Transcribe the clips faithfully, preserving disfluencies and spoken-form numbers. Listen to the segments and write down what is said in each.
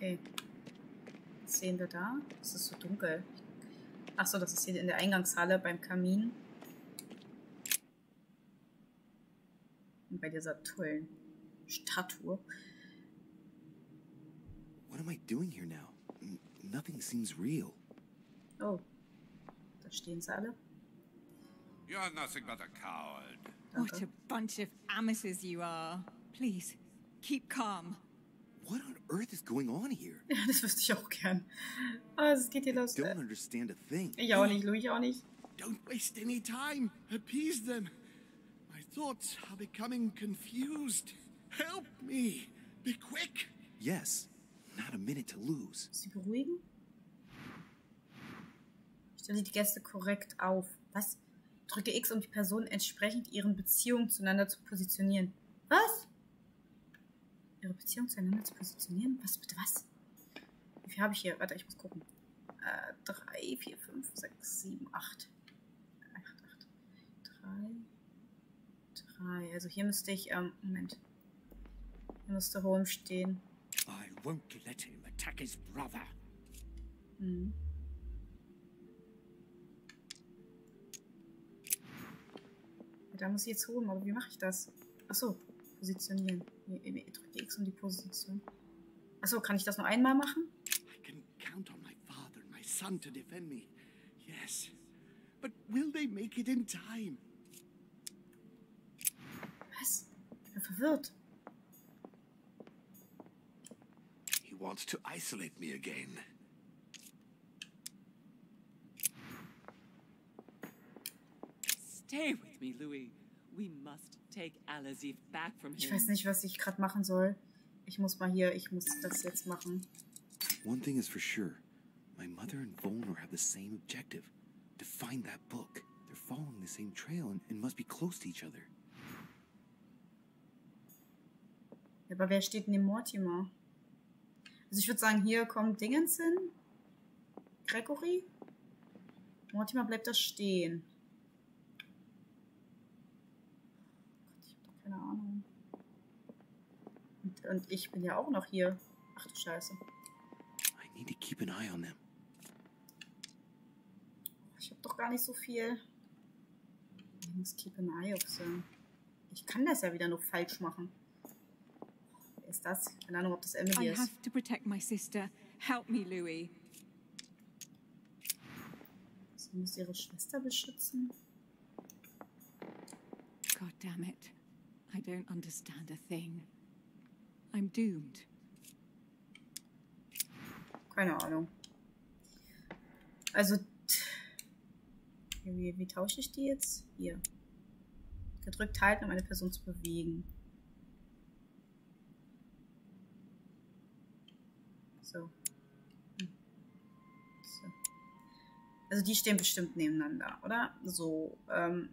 Okay. Was sehen wir da? Es ist so dunkel. Achso, das ist hier in der Eingangshalle beim Kamin. Und bei dieser tollen Statue. What am I doing here now? N nothing seems real. Oh. Da stehen sie alle. You're nothing but a coward. Danke. What a bunch of amateurs you are. Please, keep calm. What on earth is going on here? Ja, das wüsste ich auch gern. Ah, es geht hier los. I don't understand a thing. Ich auch nicht, Louis, ich auch nicht. Don't waste any time. Appease them. My thoughts are becoming confused. Help me. Be quick. Yes, not a minute to lose. Sie beruhigen? Stelle die Gäste korrekt auf. Was? Drücke X, um die Person entsprechend ihren Beziehungen zueinander zu positionieren. Was? Ihre Beziehung zueinander zu positionieren? Was, bitte, was? Wie viel habe ich hier? Warte, ich muss gucken. Äh, drei, vier, fünf, sechs, sieben, acht. acht, acht. drei. drei. Also hier müsste ich, ähm, Moment. Hier müsste Holm stehen. I won't let him attack his brother. Mhm. Da muss ich jetzt holen, aber wie mache ich das? Achso, positionieren. Ich drücke X um die Position. Achso, kann ich das nur einmal machen? I can count on my father and my son to defend me. Yes. But will they make it in time? Was? Ich bin verwirrt. He wants to isolate me again. Stay with me, Louis. We must take Al-Azif back from Ich him. weiß nicht, was ich gerade machen soll. Ich muss mal hier, ich muss das jetzt machen. One thing is for sure. My mother and Volnor have the same objective. To find that book. They're following the same trail and, and must be close to each other. Ja, aber wer steht neben Mortimer? Also ich würde sagen, hier kommt Dingens hin. Gregory. Mortimer bleibt da stehen. Gott, ich hab doch keine Ahnung. Und, und ich bin ja auch noch hier. Ach du Scheiße. I need to keep an eye on them. Ich habe doch gar nicht so viel. Ich muss keep an eye auf sein. Ich kann das ja wieder nur falsch machen. Wer ist das? Keine Ahnung, ob das Emily I ist. have to protect my sister. Help me, Louis. Sie muss ihre Schwester beschützen. God damn it. I don't understand a thing. I'm doomed. Keine Ahnung. Also, wie, wie tausche ich die jetzt? Hier. Gedrückt halten, um eine Person zu bewegen. So. Hm. So. Also die stehen bestimmt nebeneinander, oder? So, ähm.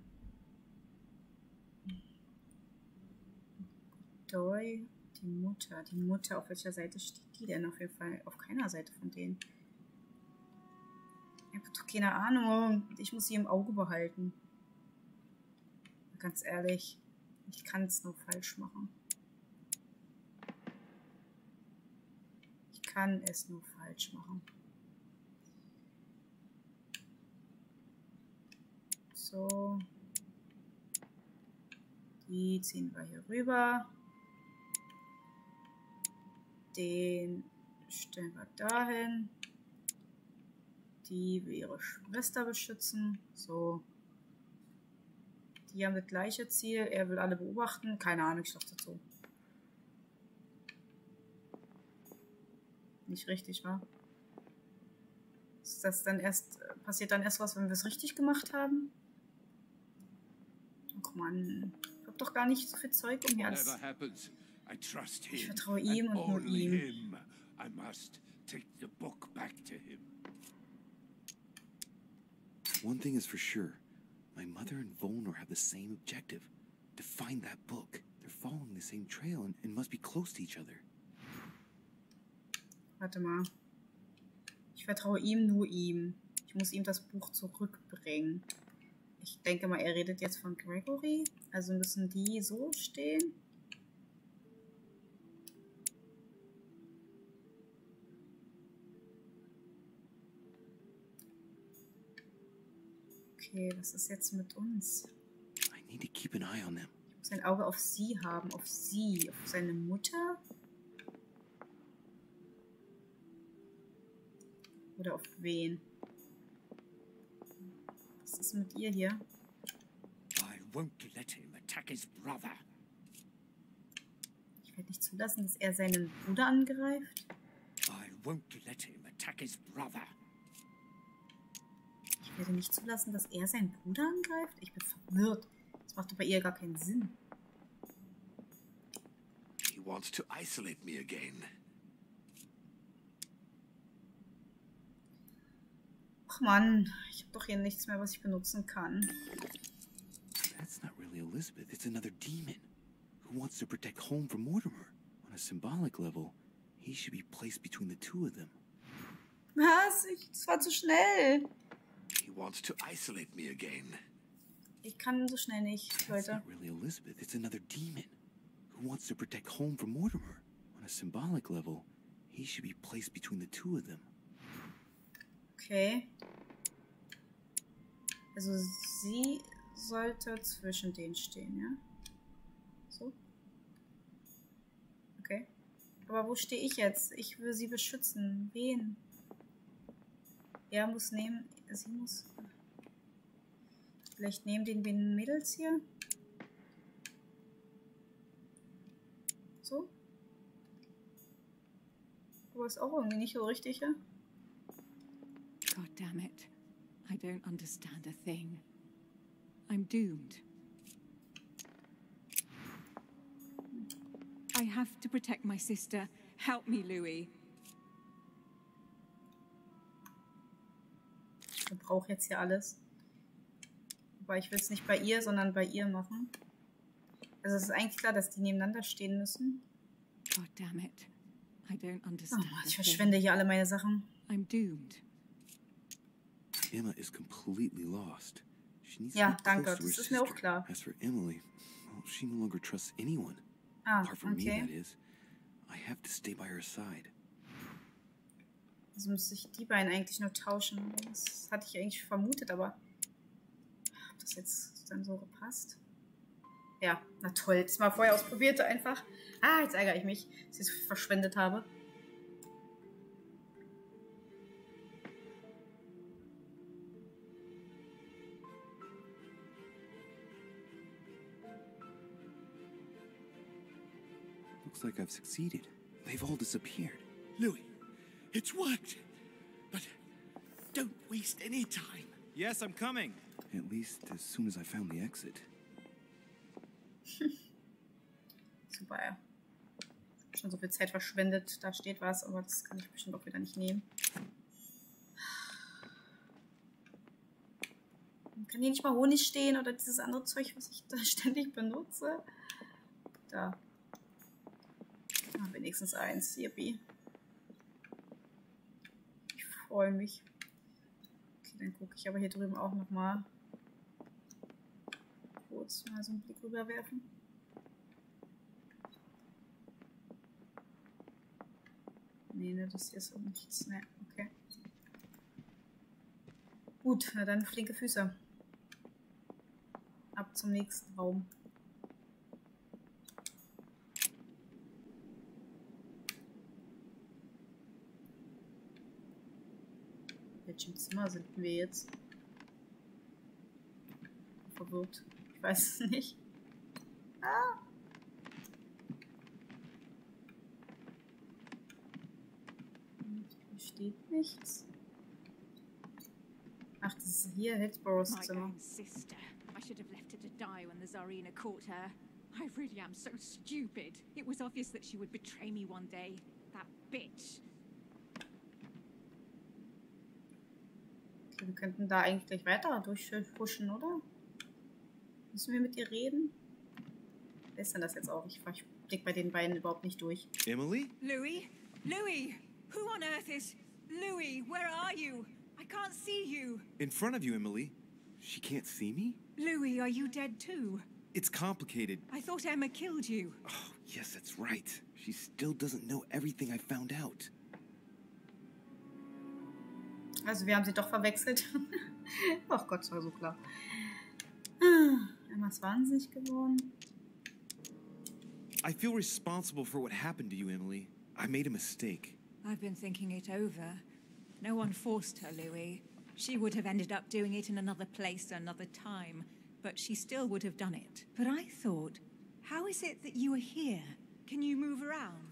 Doi, die Mutter. Die Mutter, auf welcher Seite steht die denn? Auf jeden Fall auf keiner Seite von denen. Ich habe doch keine Ahnung. Ich muss sie im Auge behalten. Ganz ehrlich, ich kann es nur falsch machen. Ich kann es nur falsch machen. So. Die ziehen wir hier rüber. Den stellen wir dahin. Die will ihre Schwester beschützen. So. Die haben das gleiche Ziel. Er will alle beobachten. Keine Ahnung, ich dachte so. Nicht richtig, wa? Ist das dann erst, passiert dann erst was, wenn wir es richtig gemacht haben? Ach man, ich hab doch gar nicht so viel Zeug, um hier alles. Whatever happens, I trust him. Ich vertraue ihm and und nur only ihm. him. I must take the book back to him. One thing is for sure. My mother and Volnor have the same objective. To find that book. They're following the same trail and, and must be close to each other. Warte mal. Ich vertraue ihm, nur ihm. Ich muss ihm das Buch zurückbringen. Ich denke mal, er redet jetzt von Gregory. Also müssen die so stehen. Okay, was ist jetzt mit uns? I need to keep an eye on them. Ich muss ein Auge auf sie haben. Auf sie. Auf seine Mutter? Oder auf wen? Was ist mit ihr hier? I won't let him attack his brother. Ich werde nicht zulassen, dass er seinen Bruder angreift. I won't let him attack his brother. Ich werde nicht zulassen, dass er seinen Bruder angreift? Ich bin verwirrt. Das macht doch bei ihr gar keinen Sinn. He wants to isolate me again. Ach Mann, ich habe doch hier nichts mehr, was ich benutzen kann. That's not really Elizabeth. It's another demon who wants to protect home from Mortimer. On a symbolic level, he should be placed between the two of them. Was? Ich, das war zu schnell. He wants to isolate me again. Ich kann so schnell nicht, That's Leute. not really Elizabeth. It's another demon who wants to protect home from Mortimer. On a symbolic level, he should be placed between the two of them. Okay. Also sie sollte zwischen denen stehen, ja? So? Okay. Aber wo stehe ich jetzt? Ich will sie beschützen. Wen? Er muss nehmen. Sie muss. Vielleicht neben den beiden Mädels hier. So. Aber ist auch irgendwie nicht so richtig, ja? God damn it. I don't understand a thing. I'm doomed. I have to protect my sister. Help me, Louis. Ich brauche jetzt hier alles. Aber ich will es nicht bei ihr, sondern bei ihr machen. Also es ist eigentlich klar, dass die nebeneinander stehen müssen. God damn it. I don't Oh understand Mann, a ich thing. verschwende hier alle meine Sachen. I'm doomed. Emma is completely lost. She needs Ja, to be danke, close to her das ist mir auch sister. klar. As for Emily, well, she no longer trusts anyone. Ah, Apart from me, that okay. is. I have to stay by her side. Also müsste ich die beiden eigentlich nur tauschen. Das hatte ich eigentlich vermutet, aber ob das jetzt dann so gepasst? Ja, na toll. Das mal vorher ausprobiert einfach. Ah, jetzt ärgere ich mich, dass ich so viel verschwendet habe. Looks like I've succeeded. They've all disappeared. Louis, it's worked. But don't waste any time. Yes, I'm coming. At least as soon as I found the exit. Super, ja. Schon so viel Zeit verschwendet. Da steht was, aber das kann ich bestimmt auch wieder nicht nehmen. Kann hier nicht mal Honig stehen oder dieses andere Zeug, was ich da ständig benutze? Da. Ah, wenigstens eins. Yippie. Ich freue mich. Okay, dann gucke ich aber hier drüben auch nochmal. Kurz mal so einen Blick rüberwerfen. Nee, ne, das hier ist auch nichts. Ne, okay. Gut, na dann flinke Füße. Ab zum nächsten Raum. In welchem Zimmer sind wir jetzt? Verwirrt. Ich weiß es nicht. Ah! Hier steht nichts. Ach, das ist hier Hillsboroughs My Zimmer. own sister. I should have left her to die when the Tsarina caught her. I really am so stupid. It was obvious that she would betray me one day. That bitch. Okay, wir könnten da eigentlich gleich weiter durchhuschen, oder? Müssen wir mit ihr reden? Wer ist denn das jetzt auch? Ich, ich blick bei den beiden überhaupt nicht durch. Emily? Louis? Louis! Who on earth is... Louis, where are you? I can't see you. In front of you, Emily. She can't see me? Louis, are you dead too? It's complicated. I thought Emma killed you. Oh, yes, that's right. She still doesn't know everything I found out. Also wir haben sie doch verwechselt. Ach Gott, das war so klar. Ah, Emma ist wahnsinnig geworden. I feel responsible for what happened to you, Emily. I made a mistake. I've been thinking it over. No one forced her, Louis. She would have ended up doing it in another place, another time, but she still would have done it. But I thought, how is it that you are here? Can you move around?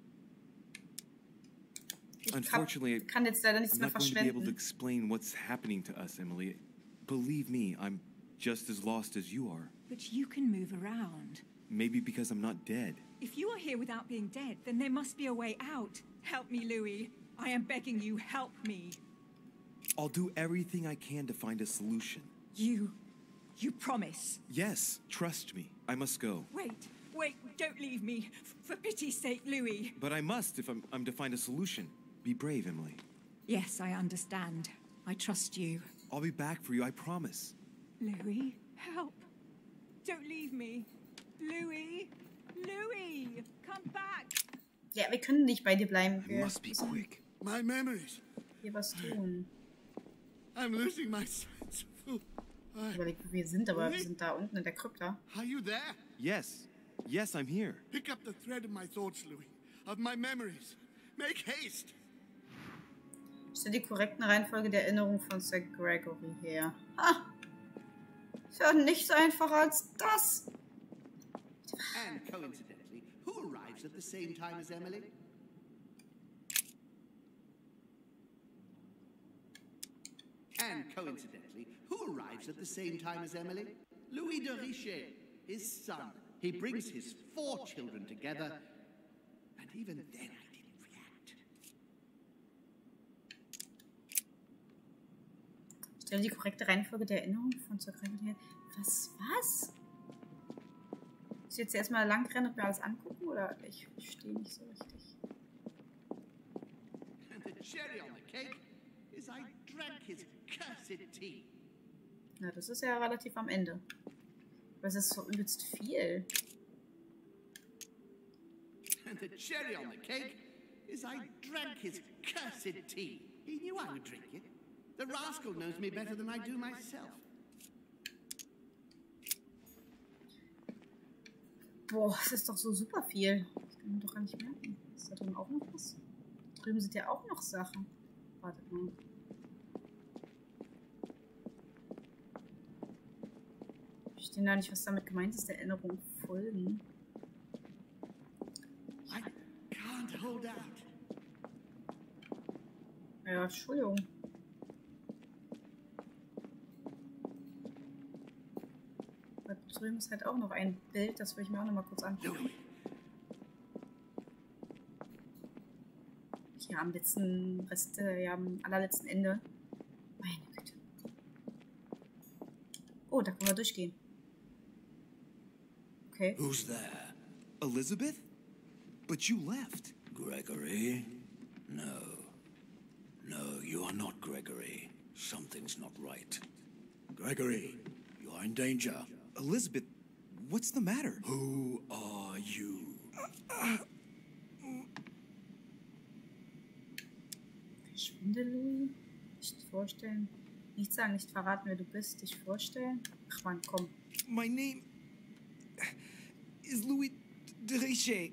Ich Unfortunately, kann, kann jetzt leider nichts I'm mehr not going to be able to verschwenden. explain what's happening to us, Emily. Believe me, I'm just as lost as you are. But you can move around. Maybe because I'm not dead. If you are here without being dead, then there must be a way out. Help me, Louis. I am begging you, help me. I'll do everything I can to find a solution. You... you promise? Yes, trust me. I must go. Wait, wait, don't leave me. F- for pity's sake, Louis. But I must if I'm, I'm to find a solution. Be brave, Emily. Yes, I understand. I trust you. I'll be back for you, I promise. Louis, help. Don't leave me. Louis, Louis, come back. Ja, wir können nicht bei dir bleiben. I Wir must be müssen quick. My memories. hier was tun. I'm losing my sense of... I... Ich überlege, wo wir sind, aber wir sind da unten in der Krypta. Are you there? Yes. Yes, I'm here. Pick up the thread of my thoughts, Louis. Of my memories. Make haste. Stell die korrekten Reihenfolge der Erinnerung von Sir Gregory her. Ah! Ist ja nichts einfacher als das. And coincidentally, who arrives at the same time as Emily? And coincidentally, who arrives at the same time as Emily? Louis de Richet, his son. He brings his four children together, and even then I didn't react. Stell die korrekte Reihenfolge der Erinnerung von Sir Gregory her. Was? Was? Muss ich jetzt erstmal lang rennen und mir alles angucken? Oder ich verstehe nicht so richtig. And the cherry on the cake is I drank his cursed tea. Na, das ist ja relativ am Ende. Aber es ist so übelst viel. And the cherry on the cake is I drank his cursed tea. He knew I would drink it. The rascal knows me better than I do myself. Boah, das ist doch so super viel. Das kann man doch gar nicht merken. Ist da drin auch noch was? Drüben sind ja auch noch Sachen. Wartet mal. Ich verstehe gar nicht, was damit gemeint ist, der Erinnerung folgen. I can't hold out. Ja, Entschuldigung. Da drüben ist halt auch noch ein Bild, das will ich mir auch noch mal kurz anschauen. Louis, Hier am letzten Rest, äh, ja, am allerletzten Ende. Meine Güte. Oh, da können wir durchgehen. Okay. Who's there? Elizabeth? But you left. Gregory? No. No, you are not Gregory. Something's not right. Gregory, you are in danger. Elizabeth, what's the matter? Who are you? Verschwinde, Louis. Nicht vorstellen. Nicht sagen, nicht verraten, wer du bist. Dich vorstellen. Ach man, komm. My name is Louis de Richet.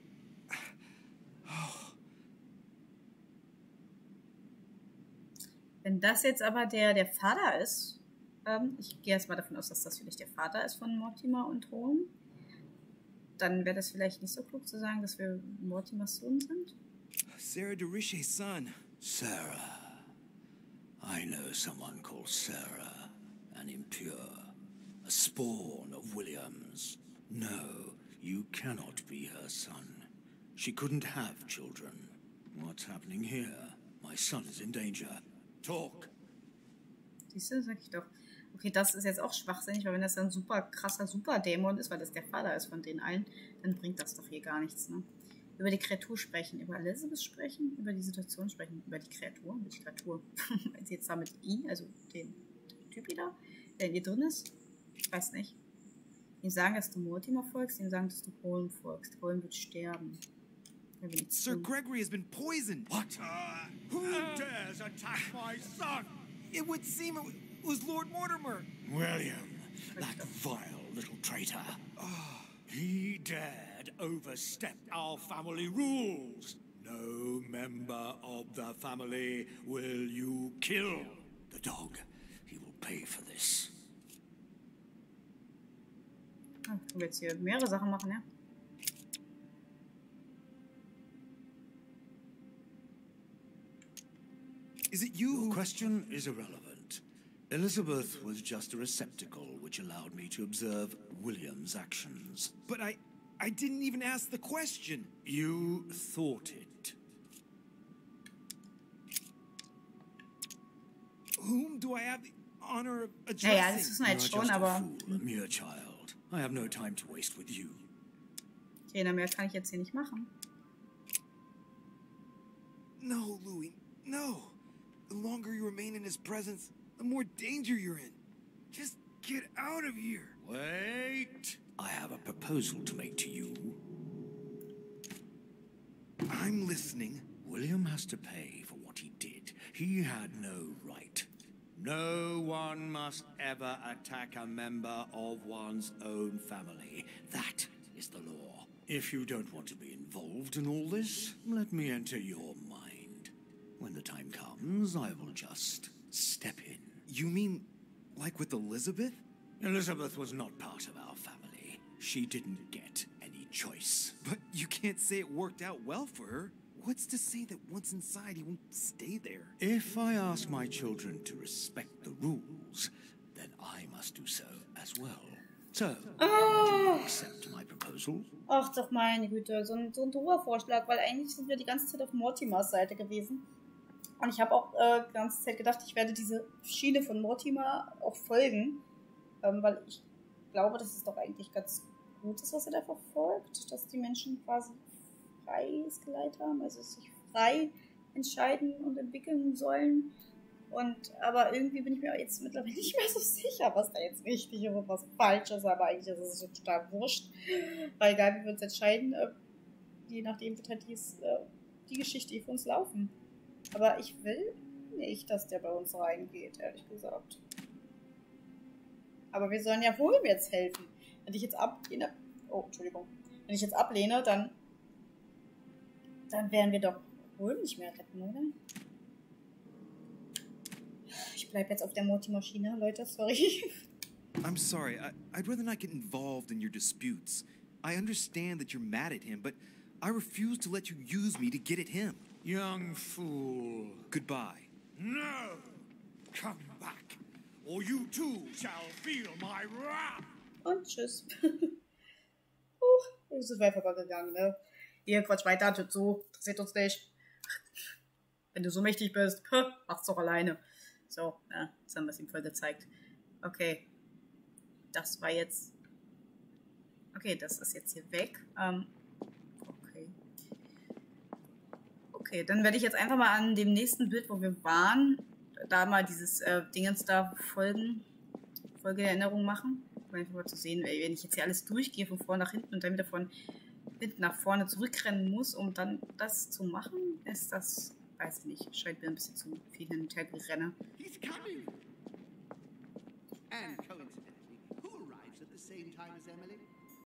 Wenn das jetzt aber der, der Vater ist, ähm, ich gehe jetzt mal davon aus, dass das vielleicht der Vater ist von Mortimer und Holm, dann wäre das vielleicht nicht so klug zu sagen, dass wir Mortimers Sohn sind. Sarah de Richet's son. Sarah. I know someone called Sarah, an impure, a spawn of Williams. No, you cannot be her son. She couldn't have children. What's happening here? My son is in danger. Talk. Siehst du, sag ich doch. Okay, das ist jetzt auch schwachsinnig, weil wenn das dann ein super krasser Superdämon ist, weil das der Vater ist von den allen, dann bringt das doch hier gar nichts, ne? Über die Kreatur sprechen, über Elizabeth sprechen, über die Situation sprechen, über die Kreatur, über die Kreatur. Wenn sie jetzt damit ihn, also den, den Typi da, der in ihr drin ist, ich weiß nicht. Ihm sagen, dass du Mortimer folgst, ihm sagen, dass du Holm folgst. Holm wird sterben. Sir Gregory has been poisoned. What? Uh, who dares attack my son? It would seem it was Lord Mortimer. William, that vile little traitor. He dared overstep our family rules. No member of the family will you kill. The dog, he will pay for this. Oh, ich will jetzt hier mehrere Sachen machen, ja? Is it you? Your question is irrelevant. Elizabeth was just a receptacle which allowed me to observe William's actions. But I... I didn't even ask the question. You thought it. Whom do I have the honor of addressing? Ja, ja, das wissen wir jetzt schon, aber... Fool, a mere child. I have no time to waste with you. Okay, mehr kann ich jetzt hier nicht machen. No, Louis, no. The longer you remain in his presence, the more danger you're in. Just get out of here. Wait. I have a proposal to make to you. I'm listening. William has to pay for what he did. He had no right. No one must ever attack a member of one's own family. That is the law. If you don't want to be involved in all this, let me enter your mind. When the time comes, I will just step in. You mean like with Elizabeth? Elizabeth was not part of our family. She didn't get any choice. But you can't say it worked out well for her. What's to say that once inside he won't stay there? If I ask my children to respect the rules, then I must do so as well. So, oh. do you accept my proposal? Ach doch meine Güte, so ein, so ein doofer Vorschlag, weil eigentlich sind wir die ganze Zeit auf Mortimers Seite gewesen. Und ich habe auch äh, die ganze Zeit gedacht, ich werde diese Schiene von Mortimer auch folgen. Ähm, weil ich glaube, dass es doch eigentlich ganz gut ist, was er da verfolgt. Dass die Menschen quasi freies Geleit haben, also sich frei entscheiden und entwickeln sollen. Und aber irgendwie bin ich mir jetzt mittlerweile nicht mehr so sicher, was da jetzt richtig und was falsch ist. Aber eigentlich ist es so total wurscht. Weil egal, wie wir uns entscheiden, äh, je nachdem wird halt dies, äh, die Geschichte für uns laufen. Aber ich will nicht, dass der bei uns reingeht, ehrlich gesagt. Aber wir sollen ja wohl jetzt helfen. Wenn ich jetzt ablehne, oh, Entschuldigung, wenn ich jetzt ablehne, dann, dann werden wir doch wohl nicht mehr retten, oder? Ich bleib jetzt auf der Mortimer-Schiene, Leute, sorry. I'm sorry, I, I'd rather not get involved in your disputes. I understand that you're mad at him, but I refuse to let you use me to get at him. Young fool. Goodbye. No! Come back, or you too shall feel my wrath! Und tschüss. uh, ist weit vorbeigegangen, ne? Ihr Quatsch weiter, tut so, interessiert uns nicht. Wenn du so mächtig bist, mach's doch alleine. So, ja, jetzt haben wir es ihm voll gezeigt. Okay. Das war jetzt... Okay, das ist jetzt hier weg. Ähm, okay. Okay, dann werde ich jetzt einfach mal an dem nächsten Bild, wo wir waren, da mal dieses äh, Dingens da folgen, Folgeerinnerung machen. Um einfach mal zu sehen, wenn ich jetzt hier alles durchgehe, von vorne nach hinten und dann wieder von hinten nach vorne zurückrennen muss, um dann das zu machen, ist das... Weiß ich nicht, scheint mir ein bisschen zu viel hin und her gerenne. He's coming! And coincidentally, who arrives at the same time as Emily?